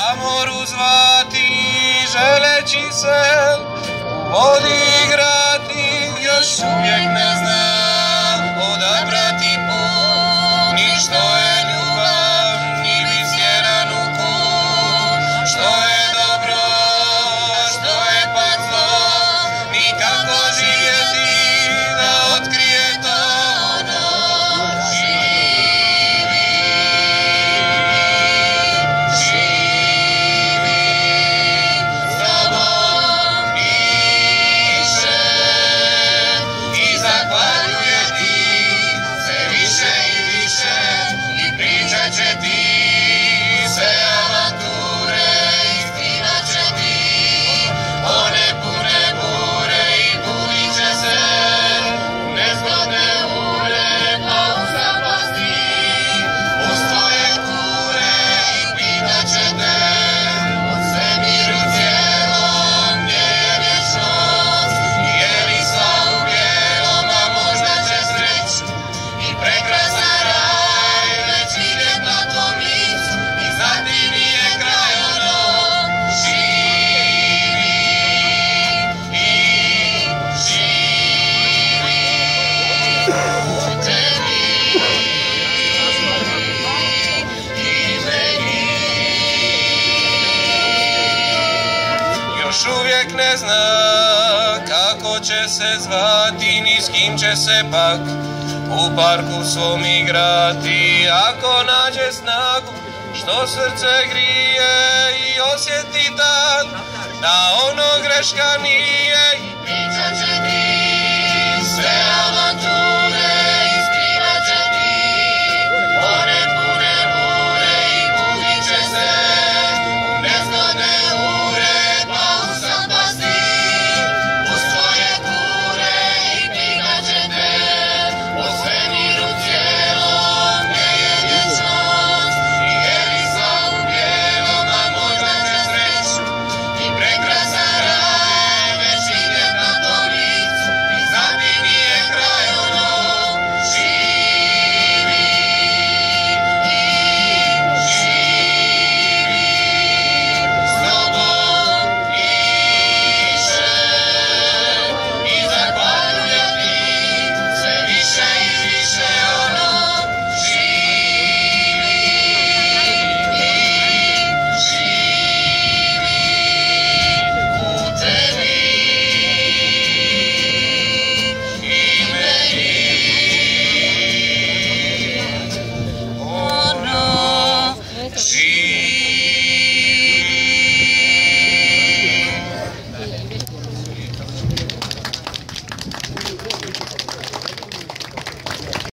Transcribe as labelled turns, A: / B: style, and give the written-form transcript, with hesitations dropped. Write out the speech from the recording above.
A: ka moru zvati, želeći se u vodi igrati, još uvijek ne zna odabrati put, ni što je ljubav, ni bit stjeran u kut, što je dobro, što je pak zlo, ni kako živjeti da otkrije to ono. Ne zna kako će se zvati, ni s kim će se pak u parku svom igrati. Ako nađe snagu što srce grije i osjeti tad da ono greška nije,